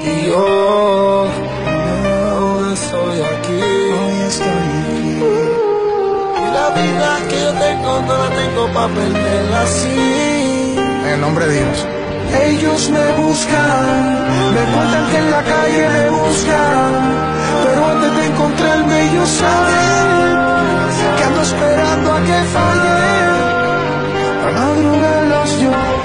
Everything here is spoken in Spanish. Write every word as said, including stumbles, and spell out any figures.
Y yo no estoy aquí. Hoy estoy aquí. Y la vida que yo tengo no la tengo pa' perderla así. En el nombre de Dios. Ellos me buscan, me cuentan que en la calle me buscan, pero antes de encontrarme ellos saben que ando esperando a que falle, para madrugarlos yo.